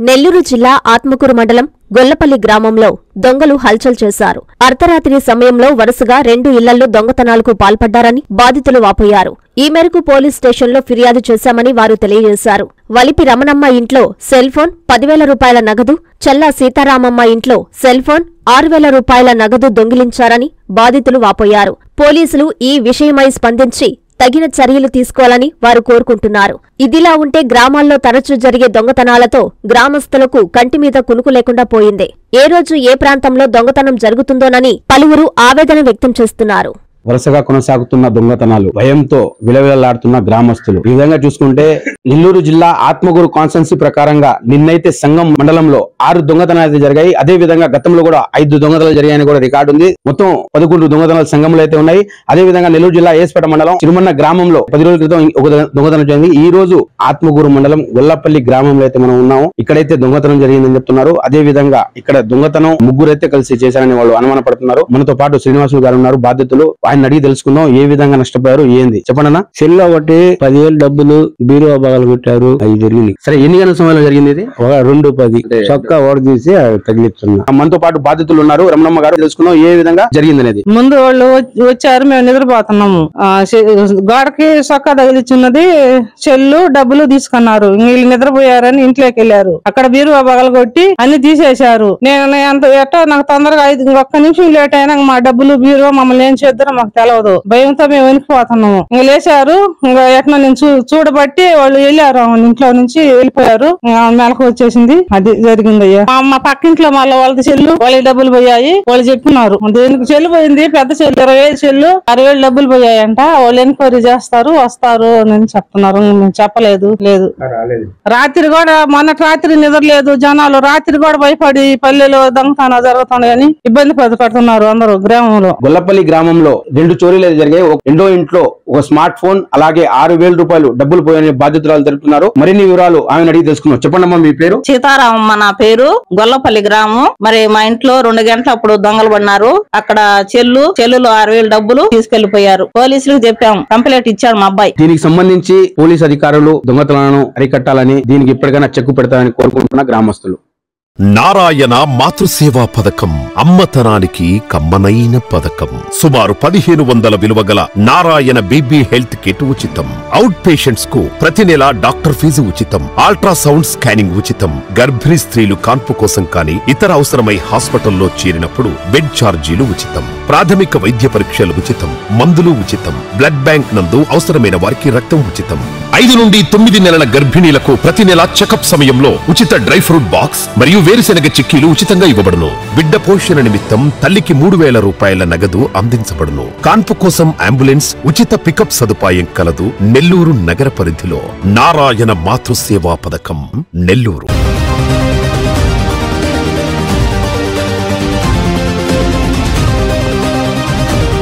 నెల్లూరు జిల్లా ఆత్మకూరు మండలం గొల్లపల్లి గ్రామంలో దొంగలు హల్చల్ చేశారు. అర్ధరాత్రి సమయంలో వరుసగా 2 ఇళ్లలో దొంగతనాలకు పాల్పడ్డారని బాధితులు వాపోయారు. ఈ మేరకు పోలీస్ స్టేషన్లో ఫిర్యాదు చేశామని వారు తెలియజేశారు. వలిపి రమణమ్మ ఇంట్లో సెల్ ఫోన్ 10,000 రూపాయల నగదు, చల్లా సీతారామమ్మ ఇంట్లో సెల్ ఫోన్ 6,000 రూపాయల నగదు దొంగిలించారని బాధితులు వాపోయారు. పోలీసులు ఈ విషయమై స్పందించి తగిన చర్యలు తీసుకోవాలని వారు కోరుకుంటున్నారు. ఇదిలా ఉంటే గ్రామాల్లో తరచూ జరిగే దొంగతనాలతో గ్రామస్తులకు కంటిమీద కునుకు లేకుండా పోయింది. ఏ రోజు ఏ ప్రాంతంలో దొంగతనం జరుగుతుందోనని పలువురు ఆవేదన వ్యక్తం చేస్తున్నారు. వరుసగా కొనసాగుతున్న దొంగతనాలు భయంతో విలవిలలాడుతున్న గ్రామస్తులు. ఈ విధంగా చూసుకుంటే నెల్లూరు జిల్లా ఆత్మకూరు కాన్స్టెన్సీ ప్రకారంగా నిన్నైతే సంగం మండలంలో 6 దొంగతనాలు జరిగాయి. అదే విధంగా గతంలో కూడా 5 దొంగతనాలు జరిగాయని కూడా రికార్డు ఉంది. మొత్తం 11 దొంగతనాలు సంఘంలో అయితే ఉన్నాయి. అదే విధంగా నెల్లూరు జిల్లా ఏస్పేట మండలం చిరుమన్న గ్రామంలో 10 రోజుల క్రితం ఒక దొంగతనం జరిగింది. ఈ రోజు ఆత్మకూరు మండలం గొల్లపల్లి గ్రామంలో అయితే మనం ఉన్నాము. ఇక్కడైతే దొంగతనం జరిగిందని చెప్తున్నారు. అదే విధంగా ఇక్కడ దొంగతనం ముగ్గురైతే కలిసి చేశారని వాళ్ళు అనుమానపడుతున్నారు. మనతో పాటు శ్రీనివాసులు గారు ఉన్నారు, బాధితులు. ఆయన అడిగి తెలుసుకుందాం ఏ విధంగా నష్టపోయారు ఏంది చెప్పండి అన్న. సెల్లో ఒకటి 10,000 డబ్బులు బీరువా భాగాలు కొట్టారు. అవి జరిగింది. సరే, ఎన్ని గంటల సమయంలో జరిగింది ఇది? 2:10 చొక్కా ఓడ తీసి తగిలిస్తున్నా. మనతో పాటు బాధితులు ఉన్నారు. రమణమ్మ గారు తెలుసుకుందాం ఏ విధంగా జరిగింది అనేది. ముందు వాళ్ళు వచ్చారు, మేము నిద్రపోతున్నాము. గోడకి చొక్కా తగిలిచున్నది, చెల్లు డబ్బులు తీసుకున్నారు. వీళ్ళు నిద్రపోయారని ఇంట్లోకి వెళ్ళారు. అక్కడ బీరువా భాగాలు కొట్టి అన్ని తీసేశారు. నేను ఎట్టో నాకు తొందరగా 5 ఒక్క నిమిషం లేట్ అయినా మా డబ్బులు బీరువా మమ్మల్ని ఏం చేద్దారో మాకు తెలియదు. భయంతో మేము వెనికిపోతున్నాము. ఇంకా లేచారు. ఇంకా ఎట్లా నేను చూడబట్టి వాళ్ళు వెళ్ళారు. ఇంట్లో నుంచి వెళ్ళిపోయారు. మెలకు వచ్చేసింది. అది జరిగింది అయ్యా. మా పక్కింట్లో మళ్ళీ వాళ్ళకి చెల్లు వాళ్ళకి డబ్బులు పోయాయి. వాళ్ళు చెప్తున్నారు దేనికి చెల్లు పోయింది, పెద్ద చెల్లు 20,000 చెల్లు 6,000 డబ్బులు పోయాయంట. వాళ్ళు ఎంక్వైరీ చేస్తారు, వస్తారు అని చెప్తున్నారు. మేము చెప్పలేదు. లేదు, రాత్రి కూడా మొన్నటి రాత్రి నిద్ర లేదు. జనాలు రాత్రి కూడా భయపడి పల్లెలో దొంగతనాలు జరుగుతున్నాయని ఇబ్బంది పడుతున్నారు అందరూ గ్రామంలో. గొల్లపల్లి గ్రామంలో 2 చోరీలు జరిగాయి. రెండో ఇంట్లో ఒక స్మార్ట్ ఫోన్ అలాగే 6,000 రూపాయలు డబ్బులు పోయని బాధితురాలు తెలుపుతున్నారు. మరిన్ని వివరాలు ఆమె అడిగి తెలుసుకున్నాం. చెప్పండి అమ్మా, మీ పేరు? సీతారామమ్మ నా పేరు. గొల్లపల్లి గ్రామం. మరి మా ఇంట్లో 2 గంటల అప్పుడు దొంగలు పడినారు. అక్కడ చెల్లులో 6,000 డబ్బులు తీసుకెళ్లిపోయారు. పోలీసులకు చెప్పాము, కంప్లైంట్ ఇచ్చాడు మా అబ్బాయి. దీనికి సంబంధించి పోలీసు అధికారులు దొంగతనాలను అరికట్టాలని, దీనికి ఎప్పటికైనా చెక్కు పెడతారని కోరుకుంటున్న గ్రామస్తులు. నారాయణ మాతృసేవా పథకం అమ్మతనానికి కమ్మనైన పథకం. సుమారు 1,500 విలువగల నారాయణ బీబీ హెల్త్ కిట్ ఉచితం. అవుట్ పేషెంట్స్ కు ప్రతి నెల డాక్టర్ ఫీజు ఉచితం. అల్ట్రాసౌండ్ స్కానింగ్ ఉచితం. గర్భిణీ స్త్రీలు కాన్పు కోసం కానీ ఇతర అవసరమై హాస్పిటల్లో చేరినప్పుడు బెడ్ ఛార్జీలు ఉచితం. ప్రాథమిక వైద్య పరీక్షలు ఉచితం. మందులు ఉచితం. బ్లడ్ బ్యాంక్ నందు అవసరమైన వారికి రక్తం ఉచితం. 5 నుండి 9 నెలల గర్భిణీలకు ప్రతి నెల చెకప్ సమయంలో ఉచిత డ్రై ఫ్రూట్ బాక్స్ మరియు వేరుశెనగ చిక్కీలు ఉచితంగా ఇవ్వబడును. బిడ్డ పోషణ నిమిత్తం తల్లికి 3,000 రూపాయల నగదు అందించబడును. కాన్పు కోసం అంబులెన్స్ ఉచిత పికప్ సదుపాయం కలదు. నెల్లూరు నగర పరిధిలో నారాయణ మాతృసేవా పథకం, నెల్లూరు.